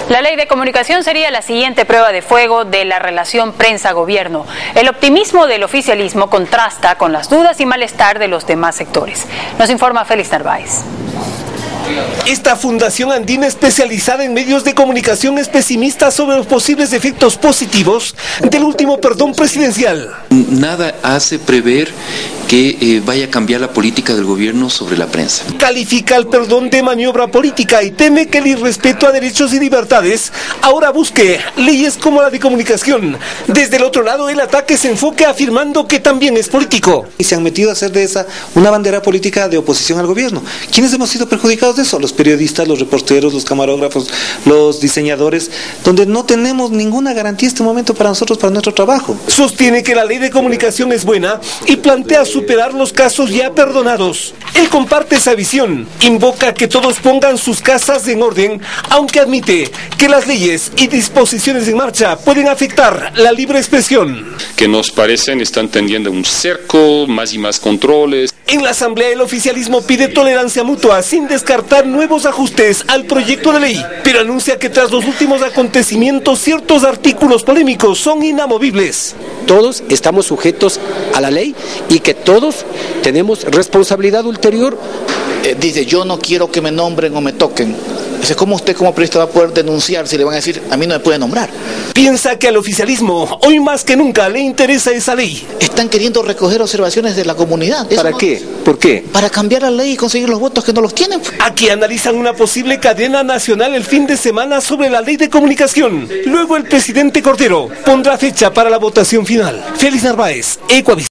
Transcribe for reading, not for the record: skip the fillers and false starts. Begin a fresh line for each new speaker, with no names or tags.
La ley de comunicación sería la siguiente prueba de fuego de la relación prensa-gobierno. El optimismo del oficialismo contrasta con las dudas y malestar de los demás sectores. Nos informa Félix Narváez.
Esta fundación andina especializada en medios de comunicación es pesimista sobre los posibles efectos positivos del último perdón presidencial.
Nada hace prever que vaya a cambiar la política del gobierno sobre la prensa.
Califica el perdón de maniobra política y teme que el irrespeto a derechos y libertades ahora busque leyes como la de comunicación. Desde el otro lado, el ataque se enfoca afirmando que también es político.
Y se han metido a hacer de esa una bandera política de oposición al gobierno. ¿Quiénes hemos sido perjudicados de eso? Los periodistas, los reporteros, los camarógrafos, los diseñadores, donde no tenemos ninguna garantía en este momento para nosotros, para nuestro trabajo.
Sostiene que la ley de comunicación es buena y plantea superar los casos ya perdonados. Él comparte esa visión, invoca que todos pongan sus casas en orden, aunque admite que las leyes y disposiciones en marcha pueden afectar la libre expresión.
Que nos parecen están tendiendo a un cerco, más y más controles.
En la asamblea el oficialismo pide tolerancia mutua sin descartar nuevos ajustes al proyecto de ley, pero anuncia que tras los últimos acontecimientos ciertos artículos polémicos son inamovibles.
Todos estamos sujetos a la ley y que todos tenemos responsabilidad ulterior.
Dice, yo no quiero que me nombren o me toquen. ¿Cómo usted como periodista va a poder denunciar si le van a decir, a mí no me puede nombrar?
Piensa que al oficialismo, hoy más que nunca, le interesa esa ley.
Están queriendo recoger observaciones de la comunidad.
¿Para qué? ¿Por qué?
Para cambiar la ley y conseguir los votos que no los tienen.
Aquí analizan una posible cadena nacional el fin de semana sobre la ley de comunicación. Luego el presidente Cordero pondrá fecha para la votación final. Félix Narváez, Ecuavisión.